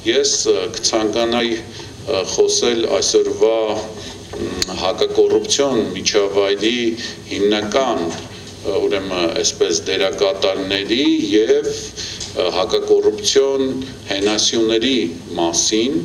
Ես կցանկանայի խոսել այսօրվա հակակոռուպցիոն միջավայրի հիմնական ուրեմն այսպես դերակատարների եւ հակակոռուպցիոն հենասյուների մասին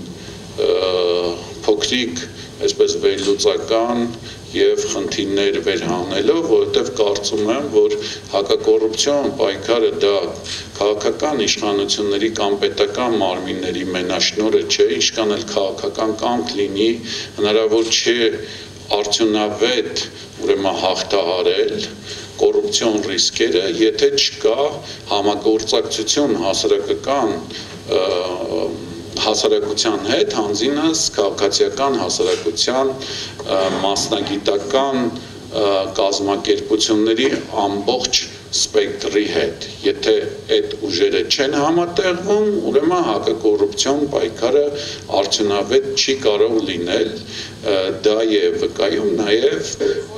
փոքրիկ այսպես վերլուծական եւ խնդիրներ վերհանելով, որովհետեւ կարծում եմ, որ հակակոռուպցիոն պայքարը դա քաղաքական իշխանությունների կամ պետական մարմինների մենաշնորհը չէ, ինչքան էլ քաղաքական կամք լինի, հնարավոր չէ արդյունավետ ուրեմն հաղթահարել կոռուպցիոն ռիսկերը, եթե չկա համագործակցություն հասարակության հետ, հանձինս քաղաքացիական հասարակության մասնագիտական կազմակերպությունների ամբողջ սպեկտրի հետ, եթե այդ ուժերը չեն համատեղվում, ուրեմն հակակոռուպցիոն պայքարը արդյունավետ չի կարող լինել, դա է վկայում նաև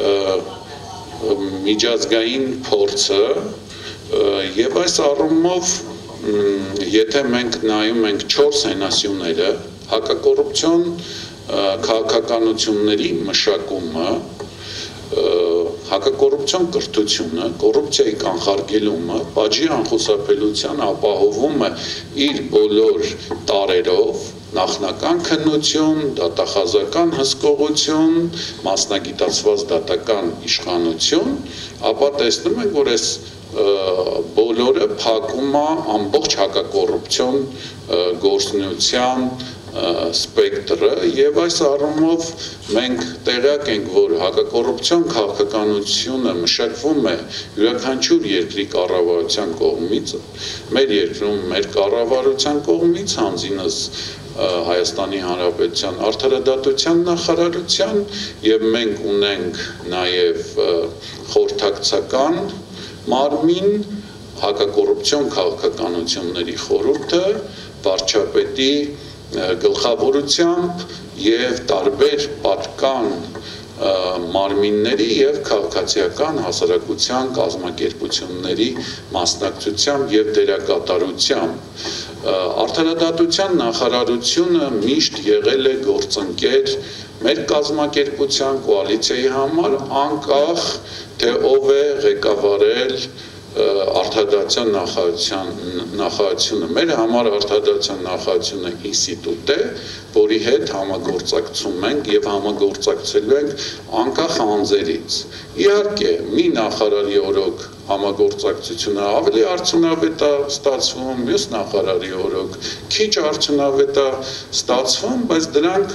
միջազգային փորձը եւ այս առումով եթե մենք նայում ենք 4 հենասյուները, հակակոռուպցիոն քաղաքականությունների մշակումը, հակակոռուպցիոն կրթությունը, կոռուպցիայի կանխարգելումը, պատժի անխուսափելիության ապահովումը իր բոլոր տարերով, նախնական քննություն, դատախազական հսկողություն, մասնագիտացված դատական իշխանություն, ապա տեսնում ենք, որ այս բոլորը փակում է ամբողջ հակակոռուպցիոն գործունեության սպեկտրը եւ այս առումով մենք տեղյակ ենք, որ հակակոռուպցիոն քաղաքականությունը մշակվում է յուրաքանչյուր երկրի կառավարության կողմից, մեր երկրում մեր կառավարության կողմից, հանձինս Հայաստանի Հանրապետության արդարադատության նախարարության եւ մենք ունենք նաեւ խորհրդակցական մարմին հակակոռուպցիոն քաղաքականությունների խորհուրդը վարչապետի գլխավորությամբ եւ տարբեր պատկան մարմինների եւ քաղաքացիական հասարակության կազմակերպությունների մասնակցությամբ եւ դերակատարությամբ արդարադատության նախարարությունը միշտ եղել է գործընկեր մեր կազմակերպության կոալիցիայի համար անկախ թե ով է ղեկավարել արդարադատության նախարարությունը մեր համար արդարադատության նախարարությունը ինստիտուտ է, որի հետ համագործակցում ենք եւ համագործակցելու ենք անկախ անձերից։ Իհարկե, մի նախարարի օրոք համագործակցությունը ավելի արդյունավետ է ստացվում, մյուս նախարարի օրոք քիչ արդյունավետ է ստացվում, բայց դրանք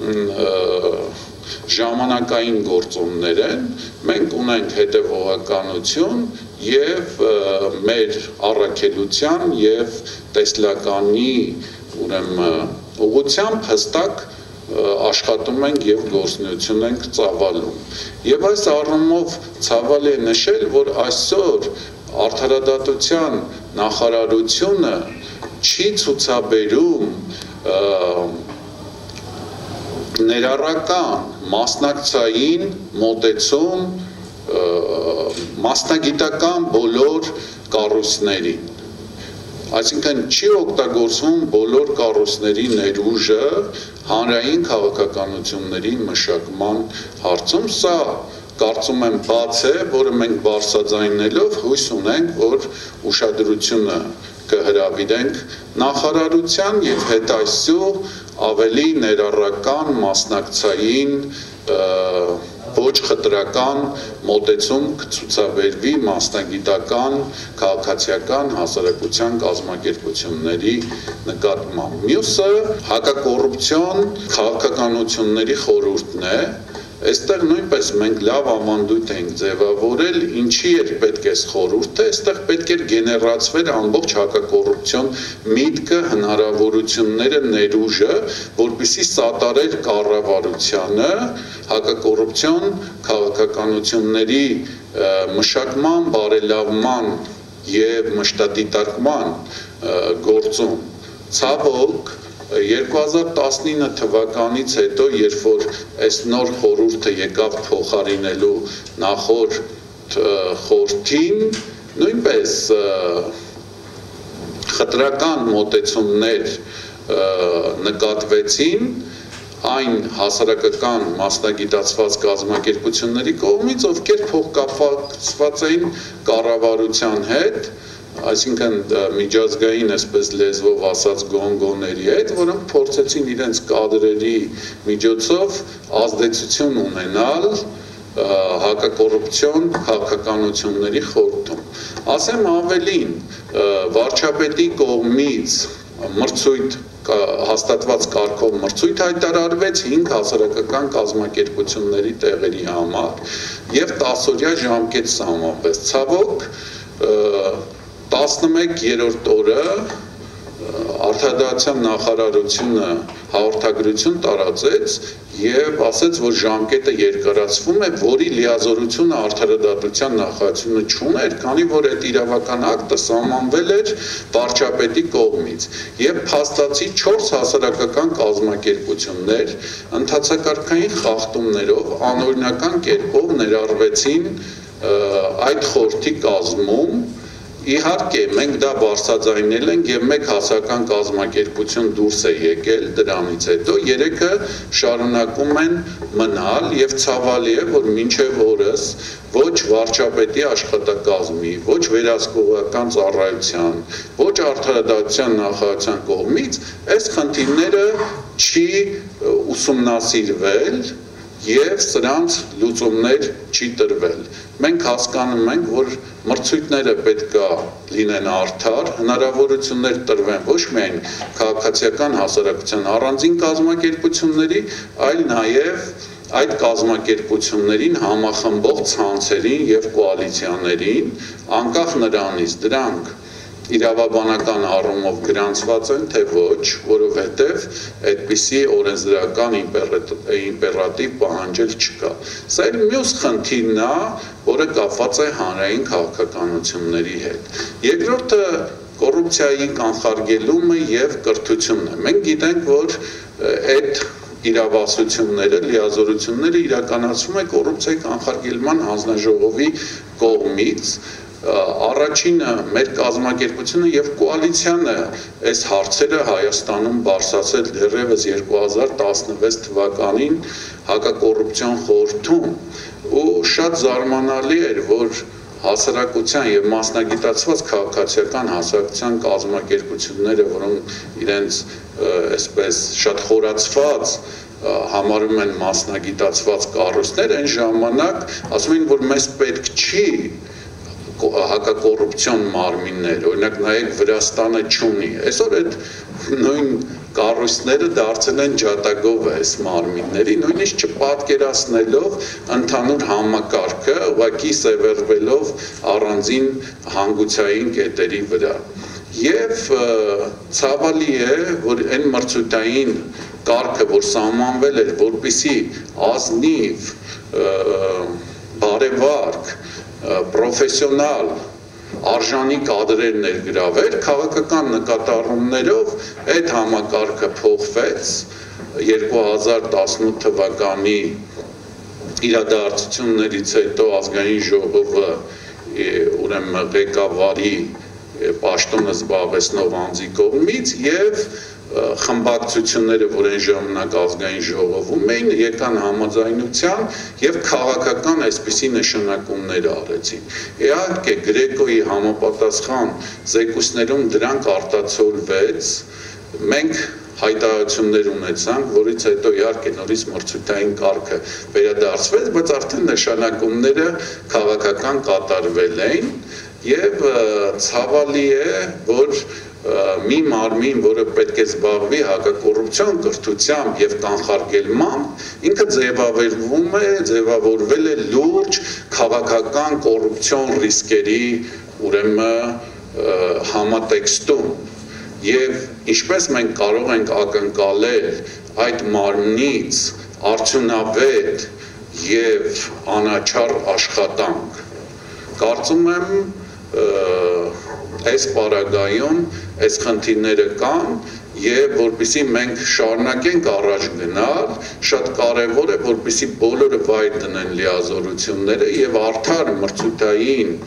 ժամանակային գործոններ են, մենք ունենք հետևողականություն եւ մեր առաքելության եւ տեսլականի ուրեմն ուղղությամբ հստակ աշխատում ենք եւ գործունեություն ենք ծավալում։ Եվ այս առումով ցավալ է նշել, որ այսօր արդարադատության նախարարությունը չի ցուցաբերում ներառական մասնակցային մոտեցում մասնագիտական բոլոր կառույցներին, այսինքն չի օգտագործվում բոլոր կառույցների ներուժը հանրային քաղաքականությունների մշակման հարցում, սա կարծում եմ բաց է, որը մենք բարձրաձայնելով հույս ունենք, որ ուշադրությունը կհրավիրենք նախարարության եւ հետայսու ավելի ներառական մասնակցային ոչ խտրական մոտեցում կցուցաբերվի մասնագիտական քաղաքացիական հասարակության կազմակերպությունների նկատմամբ։ Մյուսը հակակոռուպցիոն քաղաքականությունների խորհուրդն է, այստեղ նույնպես մենք լավ ավանդույթ ենք ձևավորել, ինչի էր պետք է խորհուրդը, այստեղ պետք էր գեներացվել ամբողջ հակակոռուպցիոն միտքը, հնարավորությունները, ներուժը, որպեսզի սատարեր կառավարությանը հակակոռուպցիոն քաղաքականությունների մշակման, բարելավման եւ մշտադիտարկման գործում։ Ցավոք 2019 թվականից հետո, երբ որ այս նոր խորհուրդը եկավ փոխարինելու նախորդ խորհրդին, նույնպես խտրական մոտեցումներ նկատվեցին այն հասարակական մասնագիտացված կազմակերպությունների կողմից, ովքեր փոխկապված էին կառավարության հետ, այսինքն միջազգային այսպես լեզվով ասած գոնգոների հետ, որոնք փորձեցին իրենց կադրերի միջոցով ազդեցություն ունենալ հակակոռուպցիոն քաղաքականությունների խորհրդում։ Ասեմ ավելին, վարչապետի կողմից մրցույթ հաստատված կարգով մրցույթ հայտարարվեց 5 հասարակական կազմակերպությունների տեղերի համար եւ 10-օրյա ժամկետ սահմանվեց։ Ցավոք 11-րդ օրը Արտահայտության նախարարությունը հաղորդագրություն տարածեց եւ ասաց, որ ժամկետը երկարացվում է, որի լիազորությունը Արտահայտության նախարարությունը չուներ, քանի որ այդ իրավական ակտը սահմանվել էր վարչապետի կողմից եւ փաստացի 4 հասարակական կազմակերպություններ ընթացակարգային խախտումներով անօրինական կերպով ներառվեցին այդ խորհրդի կազմում։ Իհարկե, մենք դա բարձրաձայնել ենք եւ մեկ հասարակական կազմակերպություն դուրս է եկել դրանից հետո, երեքը շարունակում են մնալ եւ ցավալի է, որ մինչեւ օրս ոչ վարչապետի աշխատակազմի, ոչ վերահսկողական ծառայության, ոչ արտահայտության նախարարության կողմից այս խնդիրները չի ուսումնասիրվել եւ սրանց լուծումներ չի տրվել։ Մենք հասկանում ենք, որ մրցույթները պետք է լինեն արդար, հնարավորություններ տրվեն ոչ միայն քաղաքացիական հասարակության առանձին կազմակերպությունների, այլ նաեւ այդ կազմակերպություններին համախմբող ցանցերին եւ կոալիցիաներին, անկախ նրանից դրանք իրավաբանական առումով գրանցված են, թե ոչ, որովհետև այդպիսի օրենսդրական իմպերատիվ պահանջել չկա։ Սա էլ մյուս խնդիրն է, որը կապված է հանրային քաղաքականությունների հետ։ Երկրորդը կոռուպցիայի կանխարգելումը եւ կրթությունն է։ Մենք գիտենք, որ այդ իրավասությունները, լիազորությունները իրականացվում է կոռուպցիայի կանխարգելման հանձնաժողովի կողմից։ Առաջինը մեր կազմակերպությունը եւ կոալիցիանը այս հարցերը Հայաստանում բարձրացել դեռևս 2016 թվականին հակակոռուպցիոն խորհրդում ու շատ զարմանալի էր, որ հասարակության եւ մասնագիտացված քաղաքացիական հասարակության կազմակերպությունները, որոնք իրենց այսպես շատ խորացված համարում են մասնագիտացված կառույցներ, այն ժամանակ ասում են, որ մեզ պետք չի հակակոռուպցիոն մարմիններ, օրինակ նայեք Վրաստանը չունի։ Այսօր այդ նույն կառույցները դարձել են ջատագով այս մարմինների, նույնիսկ չպատկերացնելով ընդհանուր համակարգը, ուղղակի սևեռվելով առանձին հանգուցային կետերի վրա։ Եվ ցավալի է, որ այն մրցույթային կարգը, որ սահմանվել էր, որպեսզի ազնիվ, բարեվարկ, պրոֆեսիոնալ արժանի կադրեր ներգրավել, քաղաքական նկատառումներով այդ համակարգը փոխվեց 2018 թվականի իրադարձություններից հետո ազգային ժողովը ուրեմն ղեկավարի պաշտոնը զբաղեցնող անձի կողմից եւ խմբագրությունները, որ այն ժամանակ ազգային ժողովում էին, եկան համաձայնության եւ քաղաքական այսպիսի նշանակումներ արեցին։ Իհարկե Գրեկոյի համապատասխան զեկույցներում դրանք արտացոլվեց, մենք հայտարարություններ ունեցանք, որից հետո իհարկե նորից մրցույթային կարգը վերադարձվեց, բայց արդեն նշանակումները քաղաքական կատարվել էին եւ ցավալի է, որ մի մարմին, որը պետք է զբաղվի հակակոռուպցիոն կրթությամբ եւ կանխարգելմամբ, ինքը ձևավորվել է լուրջ քաղաքական կոռուպցիոն ռիսկերի ուրեմն համատեքստում եւ ինչպես մենք կարող ենք ակնկալել այդ մարմնից արդյունավետ եւ անաչառ աշխատանք։ Կարծում եմ այս պարագայում այս խնդիրները կան եւ որպեսզի մենք շարունակենք առաջ գնալ, շատ կարեւոր է որպեսզի բոլորը վայր դնեն լիազորությունները եւ արդար մրցութային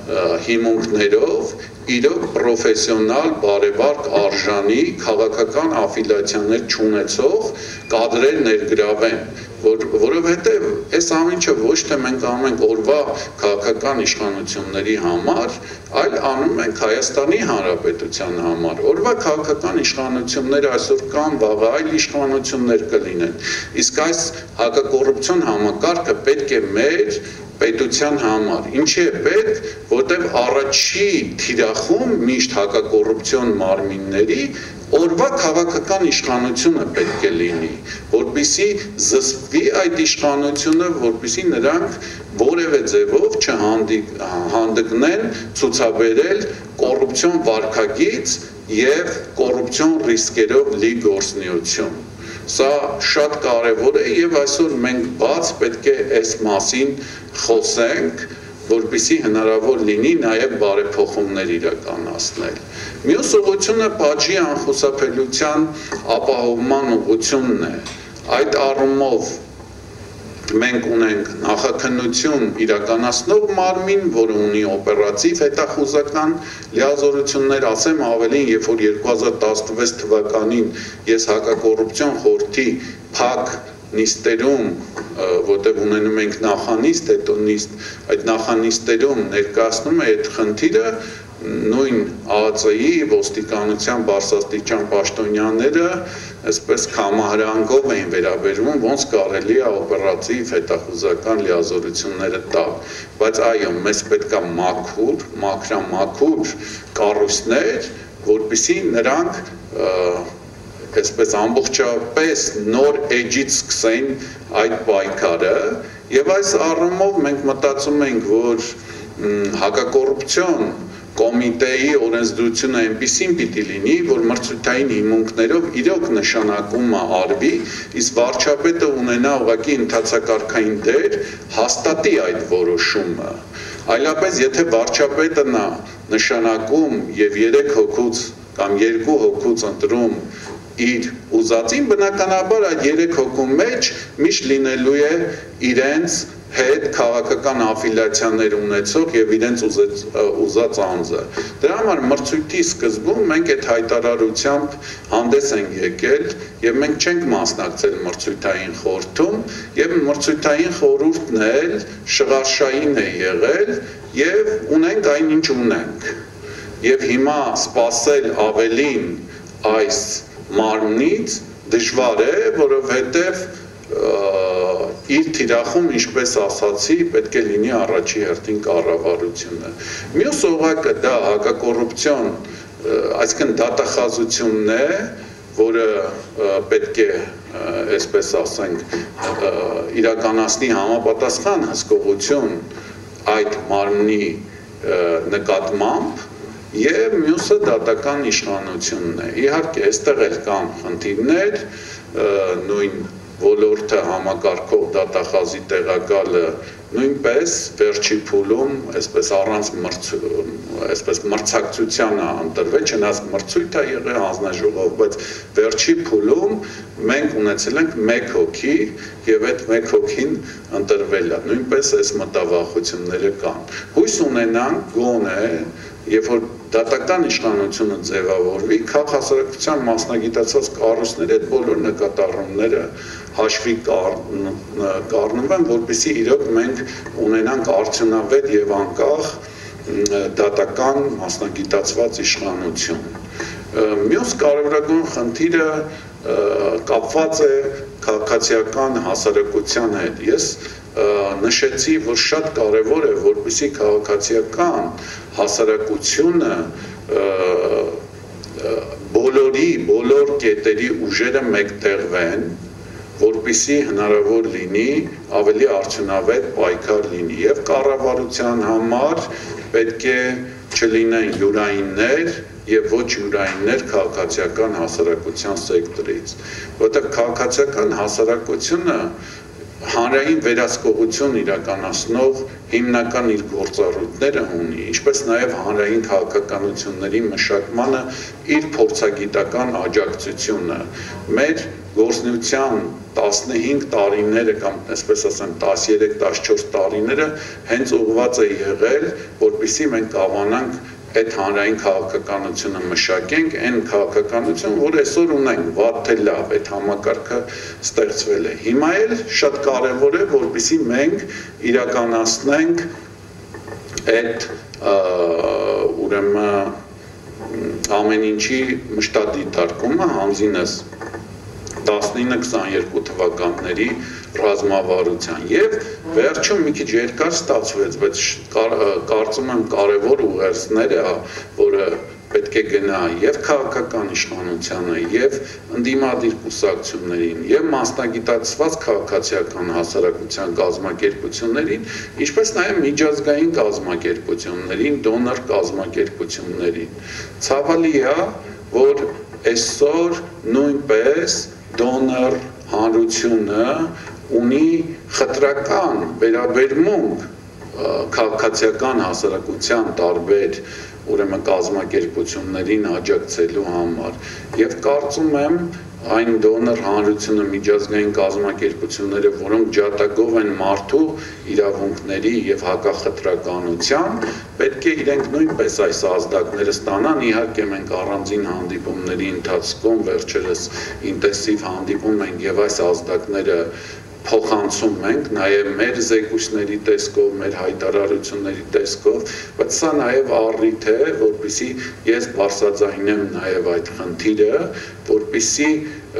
հիմունքներով իրոք պրոֆեսիոնալ, բարեվարկ, արժանի, քաղաքական աֆիլիացիաներ չունեցող կադրեր ներգրավեն, որովհետև այս ամենը ոչ թե մենք անում ենք օրվա քաղաքական իշխանությունների համար, այլ անում ենք Հայաստանի Հանրապետության համար։ Օրվա քաղաքական իշխանությունները այսօր կան, վաղը այլ իշխանություններ կլինեն։ Իսկ այս հակակոռուպցիոն համակարգը պետք է մեր պետության համար։ Ինչի է պետք, որտեղ առաջի թիրախում միշտ հակակոռուպցիոն մարմինների օրվա քաղաքական իշխանությունը պետք է լինի, որպեսզի զսպվի այդ իշխանությունը, որպեսզի նրանք որևէ ձևով չհանդգնեն ցուցաբերել կոռուպցիոն վարքագիծ եւ կոռուպցիոն ռիսկերով լի գործունեություն։ Սա շատ կարևոր է եւ այսօր մենք բաց պետք է այս մասին խոսենք, որպեսզի հնարավոր լինի նաեւ բարեփոխումներ իրականացնել։ Մյուս ուղղությունը բաժի անխուսափելիության ապահովման ուղղությունն է։ Այդ առումով մենք ունենք նախաքննություն իրականացնող մարմին, որը ունի օպերատիվ հետախուզական լիազորություններ, ասեմ ավելին, երբ որ 2016 թվականին ես հակակոռուպցիոն խորհրդի փակ նիստերում, որտեղ ունենում ենք նախանիստ, հետո նիստ, այդ նախանիստերում ներկայացնում է այդ խնդիրը, նույն ԱԱԾ-ի ոստիկանության բարձրաստիճան պաշտոնյաները այսպես կամահրանգով էին վերաբերվում, ոնց կարելի է օպերատիվ հետախուզական լիազորությունները տալ, բայց այո, մեզ պետք է մաքրամաքուր կառույցներ, որպեսզի նրանք այսպես ամբողջապես նոր էջից սկսեն այդ պայքարը, եւ այս առումով մենք մտածում ենք, որ հակակոռուպցիոն կոմիտեի օրենսդրությունը այնպիսին պիտի լինի, որ մրցույթային հիմունքներով իրոք նշանակումը արվի, իսկ վարչապետը ունենա ուղղակի ընթացակարգային դեր, հաստատի այդ որոշումը։ Այլապես եթե վարչապետը նշանակում եւ 3 հոգուց կամ 2 հոգուց ընտրում իր ուզածին, բնականաբար այդ 3 հոգու մեջ միշտ լինելու է իրենց հետ քաղաքական աֆիլիացիաներ ունեցող եւ իրենց ուզած անձը։ Դրա համար մրցույթի սկզբում մենք այդ հայտարարությամբ հանդես ենք եկել եւ մենք չենք մասնակցել մրցույթային խորհրդում եւ մրցույթային խորհուրդն էլ շղարշային է եղել եւ ունենք այնինչ ունենք։ Եվ հիմա սпасել ավելին այս մարմնից դժվար է, որովհետեւ իր թիրախում, ինչպես ասացի, պետք է լինի առաջի հերթին կառավարությունը։ Մյուս օղակը դա հակակոռուպցիոն, այսինքն դատախազությունն է, որը պետք է, այսպես ասենք, իրականացնի համապատասխան հսկողություն այդ մարմնի նկատմամբ, եւ մյուսը դատական իշխանությունն է։ Իհարկե, այստեղ էլ կան խնդիրներ, նույն ոլորտը համակարգող դատախազի տեղակալը նույնպես վերջի փուլում այսպես առանց մրցակցությանը ընտրվել, չնայած մրցույթ է եղել հանձնաժողով, բայց վերջի փուլում մենք ունեցել ենք 1 հոգի եւ այդ 1 հոգին ընտրվել է։ Նույնպես այս մտավախությունները կան։ Հույս ունենանք գոնե, երբ որ դատական իշխանությունը ձևավորվի, քաղաքացիական մասնագիտացված կառույցների այդ բոլոր նկատառումները հաշվի կառնվեն, որպեսզի իրոք մենք ունենանք արդյունավետ եւ անկախ դատական մասնագիտացված իշխանություն։ Մյուս կարևորագույն խնդիրը կապված է քաղաքացիական հասարակության հետ։ Ես նշեցի, որ շատ կարևոր է, որպեսզի քաղաքացիական հասարակությունը բոլոր կետերի ուժերը մեկտեղվեն, որպեսզի հնարավոր լինի ավելի արդյունավետ պայքար լինի եւ կառավարության համար պետք է չլինեն յուրայիններ եւ ոչ յուրայիններ քաղաքացիական հասարակության սեկտորից, որտեղ քաղաքացիական հասարակությունը հանրային վերահսկողություն իրականացնող հիմնական իր գործառույթները ունի, ինչպես նաև հանրային քաղաքականությունների մշակմանը իր փորձագիտական աջակցությունը։ Մեր գործնության 15 տարիները կամ այսպես ասեմ 13-14 տարիները հենց ուղղված է եղել, որպեսզի մենք կարողանանք այդ հանրային քաղաքականությունը մշակենք, այն քաղաքականություն, որ այսօր ունենք, վատ թե լավ, այդ համակարգը ստեղծվել է։ Հիմա էլ շատ կարևոր է, որպեսզի մենք իրականացնենք այդ ուրեմն ամեն ինչի մշտադիտարկումը հանձինս 19-22 թվականների ռազմավարության եւ վերջում մի քիչ երկար ստացվեց, բայց կարծում եմ կարևոր ուղերձները, որը պետք է գնա եւ քաղաքական իշխանությանը եւ ընդդիմադիր կուսակցություններին եւ մասնագիտացված քաղաքացիական հասարակության կազմակերպություններին, ինչպես նաեւ միջազգային կազմակերպություններին, դոնոր կազմակերպություններին։ Ցավալի է, որ այսօր նույնպես դոնոր հանրությունը ունի խտրական վերաբերմունք քաղաքացիական հասարակության տարբեր ուրեմն կազմակերպություններին աջակցելու համար եւ կարծում եմ այն դոնոր հանրությունը միջազգային կազմակերպությունները, որոնք ջատագով են մարդու իրավունքների եւ հակախտրականության, պետք է իրենք նույնպես այս ազդակները ստանան։ Իհարկե մենք առանձին հանդիպումների ընթացքում վերջերս ինտենսիվ հանդիպում ենք եւ այս ազդակները փոխանցում ենք նաև մեր զեկույցների տեսքով, մեր հայտարարությունների տեսքով, բայց սա նաև առիթ է, որպեսզի ես բարձրաձայնեմ նաև այդ խնդիրը, որպեսզի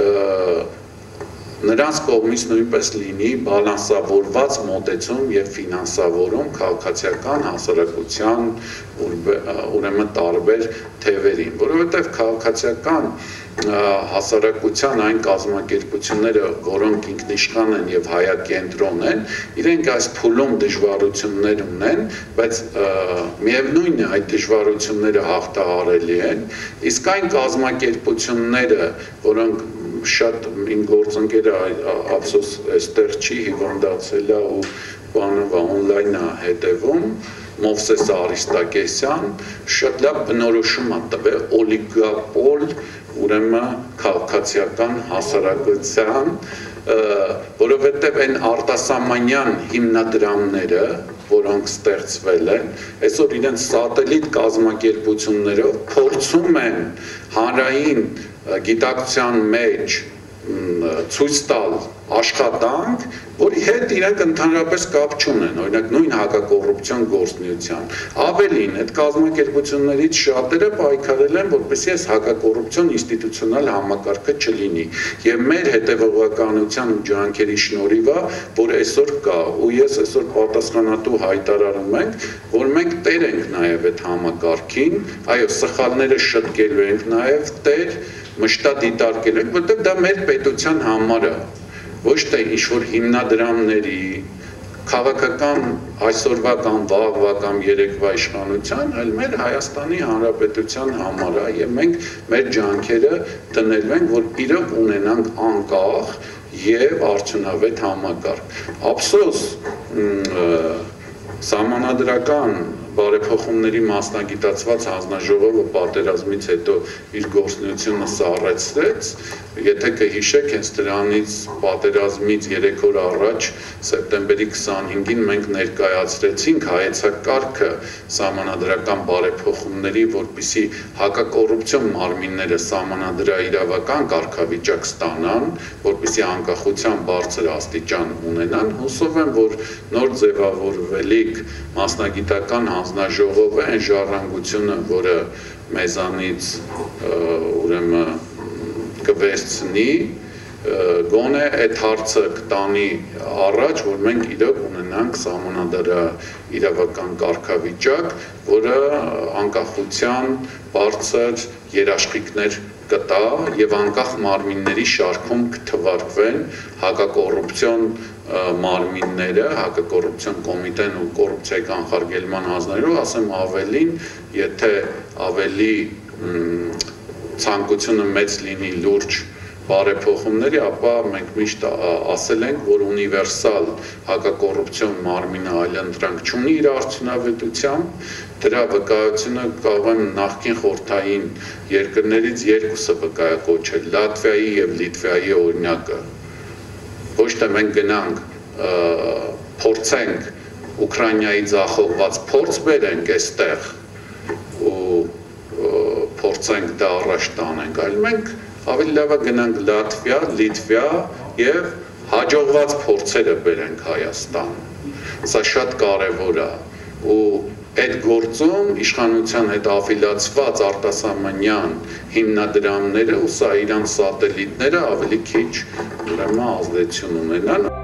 նրանց կողմից նույնպես լինի բալանսավորված մոտեցում եւ ֆինանսավորում քաղաքացիական հասարակության ուրեմն տարբեր թևերին, որովհետեւ քաղաքացիական հասարակության այն կազմակերպությունները, որոնք ինքնիշխան են եւ հայակենտրոն են, իրենք այս փուլում դժվարություններ ունեն, բայց միևնույն է այդ դժվարությունները հաղթահարելի են, իսկ այն կազմակերպությունները, որոնք շատ իմ գործընկերը ափսոս այստեղ չի հիվանդացել է ու բանովա օնլայն է հետևում Մովսես Արիստակեսյան շատ լավ բնորոշում է տվել օլիգապոլ ուրեմն քաղաքացիական հասարակության, որովհետև այն արտասահմանյան հիմնադրամները, որոնք ստեղծվել են, այսօր իրենց սատելիտ կազմակերպություններով փորձում են հանրային գիտակցության մեջ ցույց տալ աշխատանք, որի հետ իրենք ընդհանրապես կապ չունեն, օրինակ նույն հակակոռուպցիոն գործունեության։ Ավելին, այդ կազմակերպություններից շատերը պայքարել են, որպեսզի այս հակակոռուպցիոն ինստիտուցիոնալ համակարգը չլինի։ Եվ մեր հետևողականության ու ջանքերի շնորհիվ է, որ այսօր կա, ու ես այսօր պատասխանատու հայտարարում ենք, որ մենք տեր ենք նաև այդ համակարգին, այո, սխալները շտկելու ենք նաև տեր մշտադիտարկելու ենք, որտեղ դա մեր պետության համար է, ոչ թե ինչ-որ հիմնադրամների, քաղաքական այսօրվա կամ վաղվա կամ երեկվա իշխանության, այլ մեր Հայաստանի Հանրապետության համար է եւ մենք մեր ջանքերը դնելու ենք, որ իրոք ունենանք անկախ եւ արդյունավետ համակարգ։ Ափսոս Սահմանադրական բարեփոխումների մասնագիտացված հանձնաժողովը պատերազմից հետո իր գործունեությունը սառեցրեց, եթե կհիշեք, հենց դրանից պատերազմից 3 օր առաջ սեպտեմբերի 25-ին մենք ներկայացրեցինք հայեցակարգը սահմանադրական բարեփոխումների, որպեսզի հակակոռուպցիոն մարմինները սահմանադրաիրավական կարգավիճակ ստանան, որպեսզի անկախության բարձր աստիճան ունենան, հուսով եմ, որ նոր ձևավորվելիք մասնագիտական հանձնաժողովը այն ժառանգությունը, որը մեզանից ուրեմն կվերցնի, գոնե այդ հարցը կտանի առաջ, որ մենք իրոք ունենանք սահմանադրաիրավական կարգավիճակ, որը անկախության բարձր երաշխիքներ կտա եւ անկախ մարմինների շարքում կթվարկվեն հակակոռուպցիոն մարմինները, հակակոռուպցիոն կոմիտեն ու կոռուպցիայի կանխարգելման հանձնաժողովը, ասեմ ավելին, եթե ավելի ցանկությունը մեծ լինի լուրջ բարեփոխումների, ապա մենք միշտ ասել ենք, որ ունիվերսալ հակակոռուպցիոն մարմինը այլընտրանք չունի իր արդյունավետությամբ, դրա վկայությունը կարող եմ նախկին խորհրդային երկրներից երկուսը վկայակոչել, Լատվիայի եւ Լիտվայի օրինակը։ Ոչ թե մենք գնանք փորձենք Ուկրաինայի ձախողված փորձ բերենք այստեղ ու փորձենք դա առաջ տանենք, այլ մենք ավելի լավ է գնանք Լատվիա, Լիտվա եւ հաջողված փորձերը բերենք Հայաստան։ Սա շատ կարեւոր է ու այդ գործում իշխանության հետ աֆիլիացված արտասահմանյան հիմնադրամները ու սա իրանց սատելիտները ավելի քիչ ուրեմն ազդեցություն ունենան։